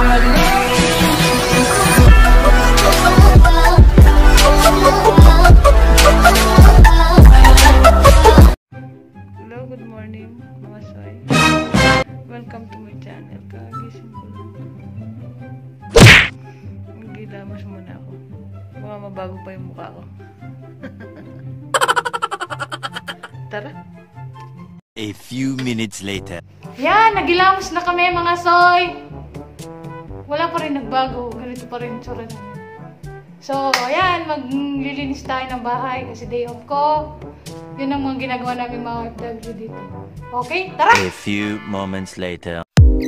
Hello, good morning mga soy. Welcome to my channel. Kagising ko lang. Magilamos muna ako. Baka mabago pa yung mukha ko. Tara. A few minutes later. Yan, nagilamos na kami mga soy. Wala pa rin nagbago. Ganito pa rin tsura namin. So, ayan, maglilinis tayo ng bahay kasi day off ko. Yun ang mga ginagawa namin mga OFW dito. Okay, tara! A few moments later.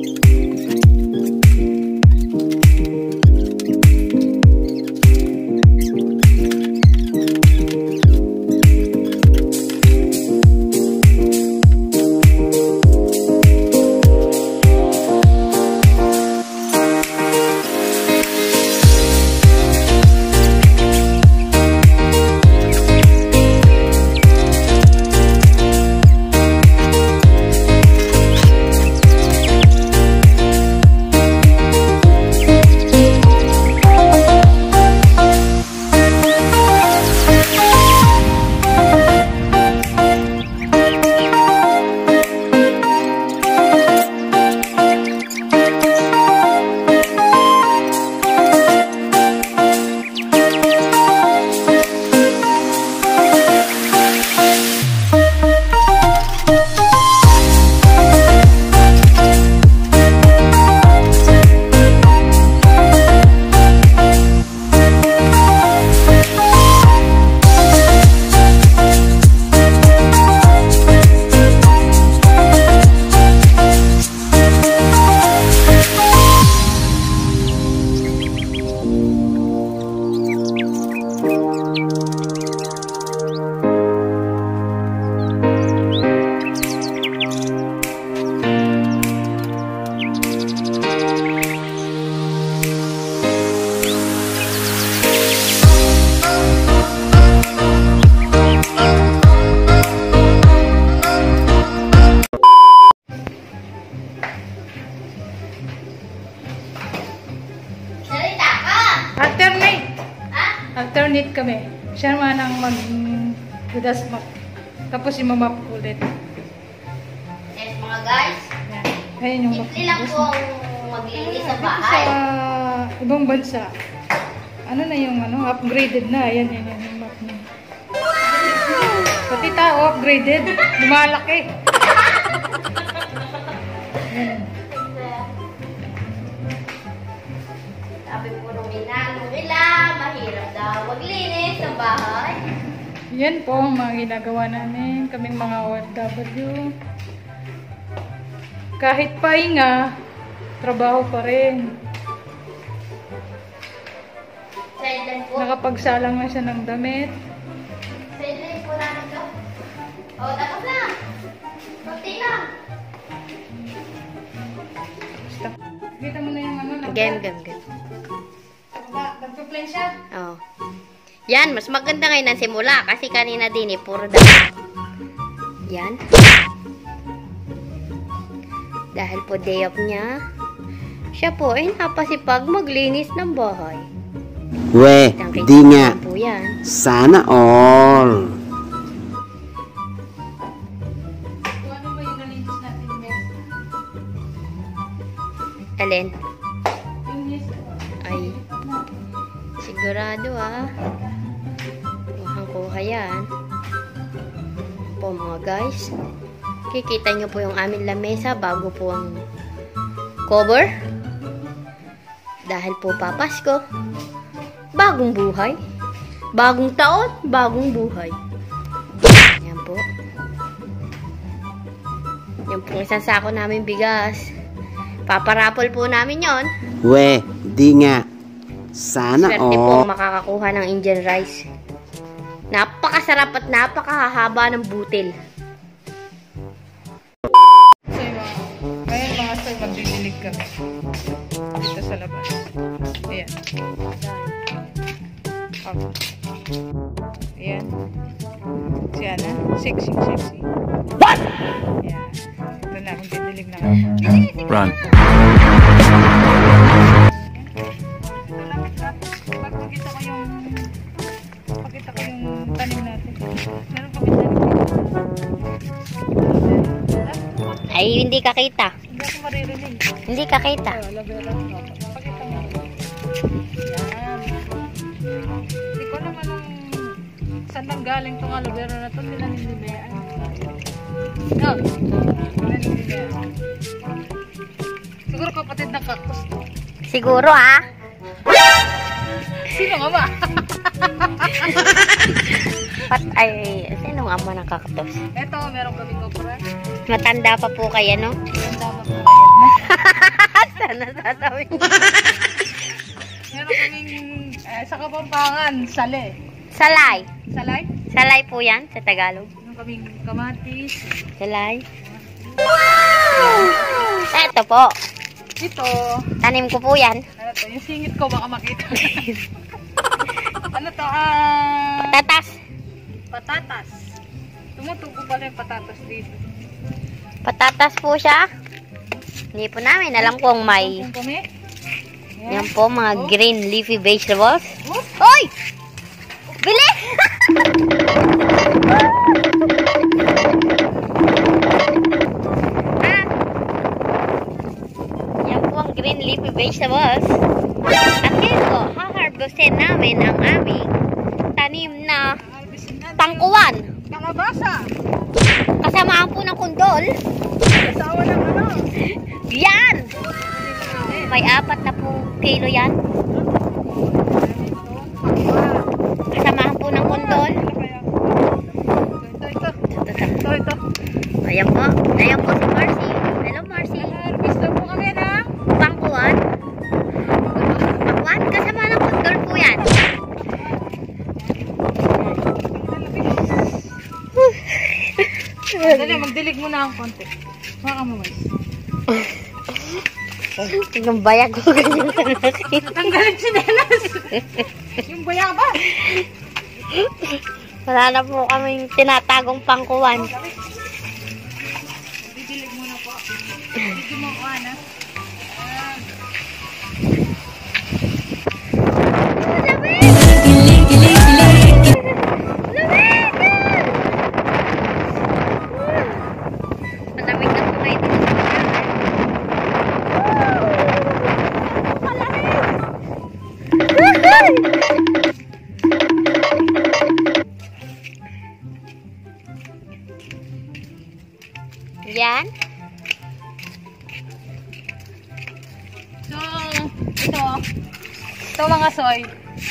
Alternate kami. Siya naman ang mag-dasmak. Tapos yung mamap ulit. Yes, mga guys. Yan. Ayan yung simple lang po ang maglinis sa bahay. Sa ibang bansa, ano na yung upgraded na. Ayan, yan yung map niya. Pati tao, upgraded. Lumalaki. Yan. Sabi po nung nila, mahirap daw maglinis sa bahay. Yan po ang mga ginagawa namin, kaming mga OFW. Kahit pahinga, trabaho pa rin. Sideline po. Nakapagsalang na siya ng damit. Sideline po namin to. O, tapos na. Kunti lang. Basta. Kita mo na yung Game. Nagpa-play siya. Oh. Yan, mas maganda ngayon ang simula kasi kanina din puro dapat. Yan. Dahil po day off niya, siya po ay napasipag maglinis ng bahay. We, di nga. Po yan. Sana all. Ano ba yung nalinis natin, Bes? Alin? Yung yes. Ay. Sigurado kuha yan. Po mga guys. Kikita nyo po yung aming lamesa bago po ang cover. Dahil po papasko. Bagong buhay. Bagong taon, bagong buhay. Yan po. Yan po isang sako namin bigas. Paparapol po namin yon. We, di nga. Sana Swerte po all. ang makakakuha ng Indian rice. Napakasarap at napakahaba ng butil. So, ngayon mga soy, magdidilig kami. Dito sa labas. Ayan. Okay. Ayan. Si Ana. Sexy. What? Ayan. Ito na, magdidilig na kami. Run. hindi kakita. Hindi ako maririnig. Hindi kakita. Aloe vera. Pakita mo. Yan. Hindi ko naman saan nang galing tong aloe vera na to. Nilanindibayaan. No. Nilanindibayaan. Siguro kapatid ng cactus to. Siguro ah. Sino nga ba? Sino ang ama ng cactus? Eto, meron kaming okra. Matanda pa po kaya, no? Ganda pa po kayo. Sana sasabihin. Meron kaming sa Kapampangan, sale. Salay. Salay? Salay po yan sa Tagalog. Meron kaming kamatis. Salay. Wow! Eto po. Ito. Tanim ko po yan. Ano to? Yung singit ko baka makita. Ano to? Tatas. Patatas. Tumutubo pala yung patatas dito. Patatas po siya. Hindi po namin alam kung may. Kung kami? Yan po mga green leafy vegetables. Oh. Hoy! Bili! Yan po ang green leafy vegetables. At ngayon po, haharvestin namin ang aming tanim na tangkuwan. Kalabasa. Kasamaan po ng kundol. Asawa ng ano? Yan! May 4 na po kilo yan. Kasamahan po ng kundol. Ito. Ayan po. Ayan po si Marcy. Hello Marcy. Harvest lang po kami na. Pangkuwan. Pangkuwan? Kasama ng kundol po yan. Dali, magdilig muna ang konti. Maka mo, mais. Yung bayag ko ganyan sa nakita. Tanggalin si Nelas. Yung bayaba. Wala na po kaming tinatagong pangkuwan. Didilig muna po. Dito mo ko, Ana. Malamig na po kayo dito sa yan. So, ito mga soy.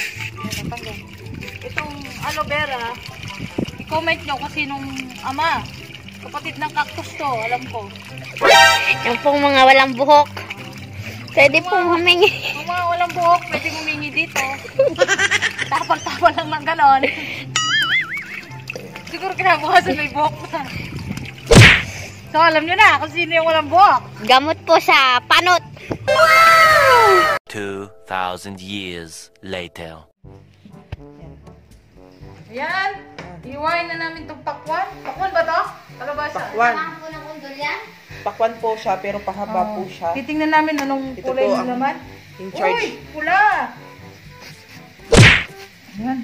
Itong aloe vera, i-comment nyo kung sinong ama. Kapatid ng cactus to, alam ko. Yung pong mga walang buhok. Pwede pong humingi. Kung mga walang buhok, pwede humingi dito. Tapal-tapal lang ng ganon. Siguro kinabukasan may buhok na. So, alam nyo na kung sino yung walang buhok. Gamot po sa panot. 2,000 years later. Ayan. Iwain na namin itong pakwan. Pakwan ba to? Kalabasa. Pakwan. po ng undol yan? Pakwan po siya, pero pahaba po siya. Titingnan namin anong Ito kulay po ng ang laman. in charge. Uy, pula! Ayan.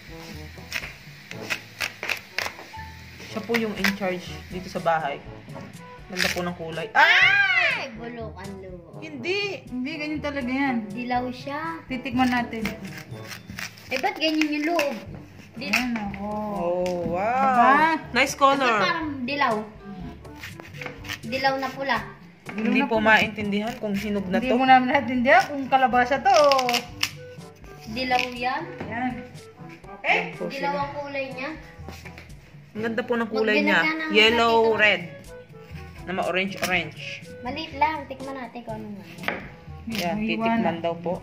Siya po yung in charge dito sa bahay. Ganda po ng kulay. Ah! Ay, bulok ang loob. Hindi! Hindi, ganyan talaga yan. Dilaw siya. Titikman natin. Eh, ba't ganyan yung loob? Ayan, ako. Oh, wow! Diba? Nice Ba't color! parang dilaw? Dilaw na pula. Hindi po maintindihan kung hinog na Hindi to. mo namin natindihan kung kalabasa to. Dilaw yan? Ayan. Okay? Po Dilaw sila. ang kulay niya? Ang ganda po ng kulay niya. Magbinagyan naman Yellow, natin ito. red. Na ma-orange-orange. Maliit lang. Tikman natin kung ano nga. Yan, May titikman iwanan. daw po.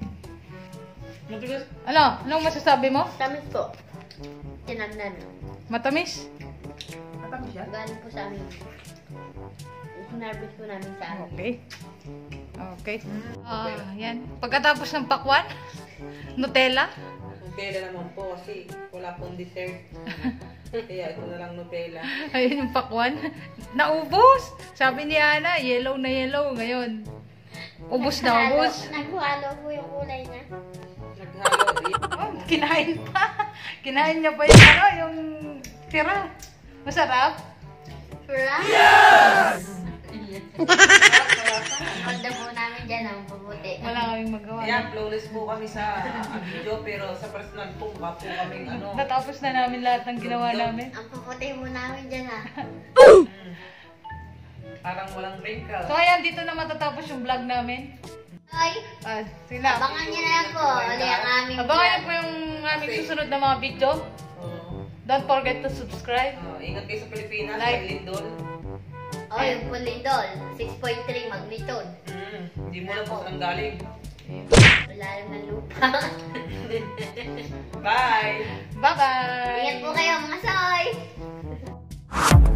Ano? Anong masasabi mo? Tamis po. Tinagnan. Matamis? Matamis siya? Galing po sa amin. Sinarvest po namin sa amin. Okay. Okay. Yan. Pagkatapos ng pakwan, Nutella. Nutella naman po kasi wala pong dessert. Kaya ito na lang Nutella. Ayun yung pakwan. Naubos! Sabi ni Ana, yellow na yellow. Ngayon, ubos na ubos. Naghalo po yung kulay niya. Naghalo. Oh, kinain pa. Kinain niya pa yung ano, yung tira. Masarap? Yes! Ganda po namin dyan, ang puputi. Wala kaming magawa. Ayan, flawless po kami sa video, pero sa personal po, mukha po kaming ano. Natapos na namin lahat ng ginawa namin. Ang puputi mo namin dyan ha. Parang walang wrinkle. So ayan, dito na matatapos yung vlog namin. Ay, Sila. abangan nyo na lang po. Uli ang aming Abangan niyo po yung aming susunod na mga video. Don't forget to subscribe. Ingat kayo sa Pilipinas, Like. like. Lindol. Oh, yung Pulindol. 6.3 magnitude. Hindi mo na po saan galing. Wala naman lupa. Bye! Bye-bye! Ingat po kayo mga soy!